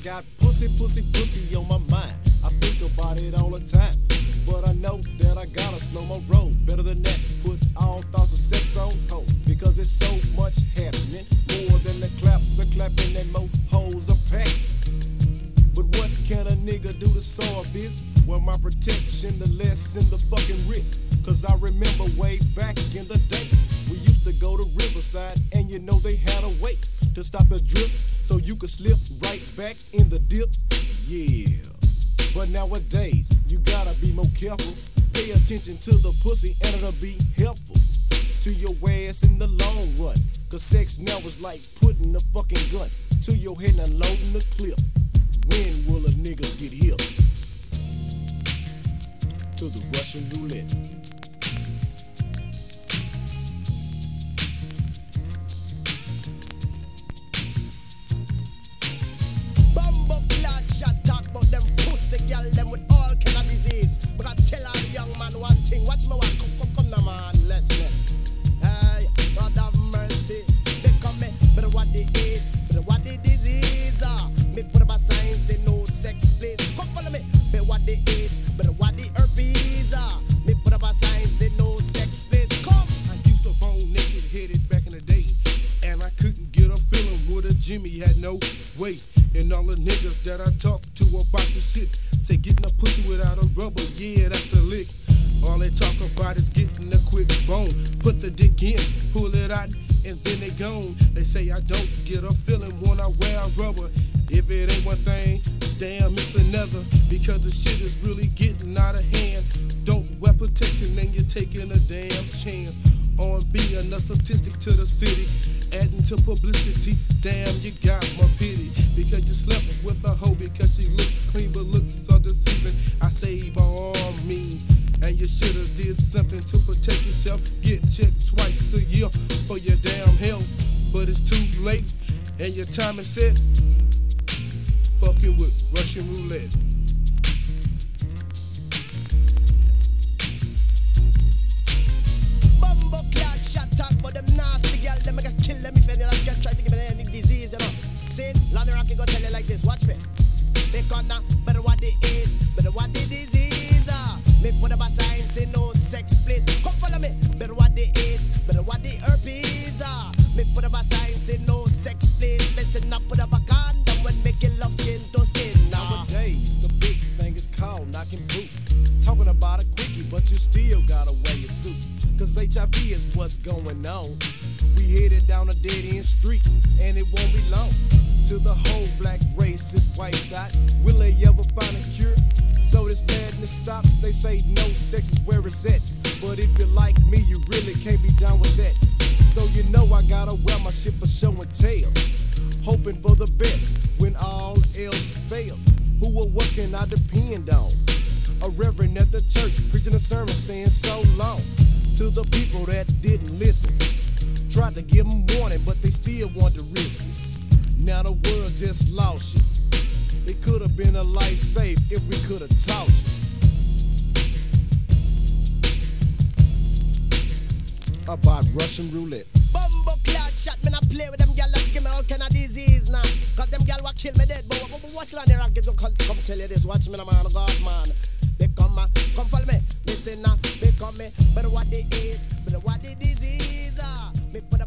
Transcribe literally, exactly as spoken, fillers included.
got pussy, pussy, pussy on my mind. I think about it all the time. But I know that I gotta slow my roll. Better than that, put all thoughts of sex on hold. Because it's so much happening. More than the claps are clapping and more hoes are packed. But what can a nigga do to solve this? Well, my protection, the less in the fucking risk. Cause I remember way back in the day, we used to go to Riverside, and you know they had a way to stop the drip, so you could slip right back in the dip. Yeah. But nowadays, you gotta be more careful. Pay attention to the pussy and it'll be helpful to your ass in the long run. Cause sex now is like putting a fucking gun to your head and loading the clip. When will the niggas get hip? To the Russian roulette. Bumbo clad shot talk about them pussy girl them with all kind of disease. But I tell all the young man one thing. Watch me one. Come, come, come now man. Let's go. Hey, God have mercy. They come me, but what the AIDS, but what the disease are. Me put up a sign say no sex please. Come follow me. But what the AIDS, but what the herpes are. Me put up a sign say no sex please. Come. I used to bone naked headed back in the day, and I couldn't get a feeling with a Jimmy had no weight. And all the niggas that I talk to about this shit say getting a pussy without a rubber, yeah, that's the lick. All they talk about is getting a quick bone. Put the dick in, pull it out, and then they gone. They say I don't get a feeling when I wear a rubber. If it ain't one thing, damn, it's another. Because the shit is really getting out of hand. Don't wear protection and you're taking a damn chance on being a statistic to the city. Adding to publicity, damn, you got my pity. Because you slept with a hoe because she looks clean but looks so deceiving. I say by all means, and you should've did something to protect yourself. Get checked twice a year for your damn health. But it's too late, and your time is set. Fucking with Russian roulette. Bumbo clad shot talk about them nasty girl. Them make a kill them if any of them try to give me any disease, you know. See, Lonnie Rocky go tell you like this. Watch me. They gonna better what the AIDS, better what the disease are. Me put up a sign say no sex please. Come follow me. Better what the AIDS, better what the herpes are. Me put up a sign say no sex please. Listen up, put up a condom when making love skin to skin. Nowadays, the big thing is called knocking boot. Talking about a quickie, but you still gotta wear your suit. Cause H I V is what's going on. We headed down a dead end street, and it won't be long till the whole black race is wiped out. Will they ever find a cure? So this madness stops. They say no sex is where it's at. But if you're like me, you really can't be down with that. So you know I gotta wear my shit for show and tell. Hoping for the best when all else fails. Who or what can I depend on? A reverend at the church preaching a sermon saying so long to the people that didn't listen. Tried to give them warning, but they still want to risk it. Now the world just lost you. It could have been a life saved if we could have taught you. About Russian roulette. Bumbo clad shot, me not play with them gal that give me all kind of disease now. Cause them gal will kill me dead. But, but, but watch Lonnie Rocky go come, come tell you this. Watch me now man, God man. They come, uh, come follow me. Listen now, they come me. But what they eat, but what the disease are. Me put